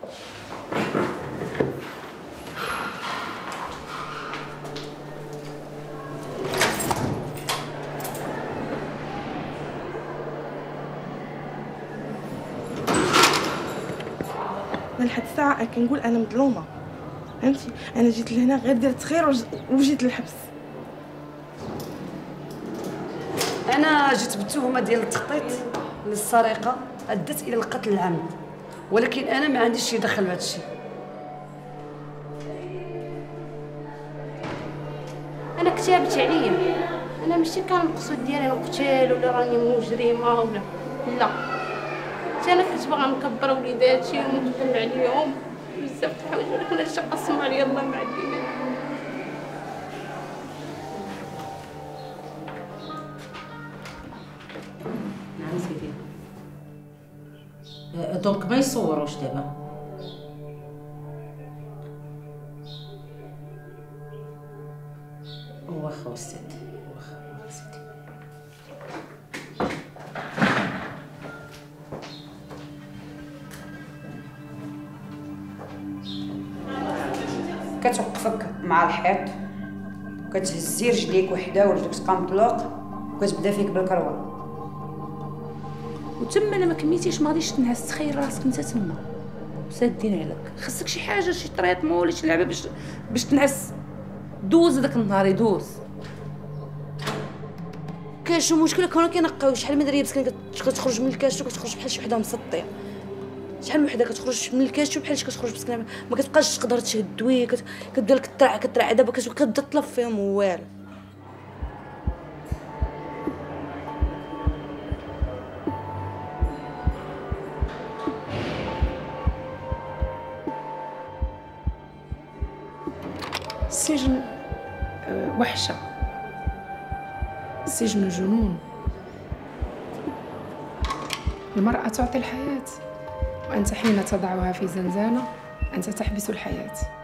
من لحد الساعة كنقول أنا مظلومة، فهمتي؟ أنا جيت لهنا غير درت خير وجيت للحبس. أنا جيت بالتهمة ديال التخطيط للسرقة أدت إلى القتل العمد، ولكن أنا ما عنديش شي دخل بهذا الشيء. أنا كتبت عليا، أنا ماشي كان المقصود ديالي نقتل ولا راني مجرمة ولا لا، أنا كنت باغا نكبر وليداتي ونخدم عليهم بزاف د الحوايج، ولكن هادشي قسم عليا الله ما عندي منه. نعم سيدي. دونك ما يصوروش دابا. واخا أستاذ، واخا سيدي. كتوقفك مع الحيط وكتهزي رجليك وحده ورجلك تبقى مطلوق وكتبدا فيك بالكروه، وتما انا ما كميتيش ما غاديش تنعس. تخيل راسك انت تما سادين عليك، خاصك شي حاجه، شي طريطمو ولا شي لعبه باش تنعس. دوز هذاك النهار يدوز. كاين شي مشكله كانوا كينقاو شحال من دريه مسكين كتخرج من الكاشو كتخرج بحال شي وحده مسطيه، شحال من وحده كتخرج من الكاشو بحال شي كتخرج مسكينه ما كتبقاش تقدر تهدوي، كتبدا لك كترعى دابا كتبدا تطلب فيهم والو. السجن وحشة، السجن جنون. المرأة تعطي الحياة، وأنت حين تضعها في زنزانة أنت تحبس الحياة.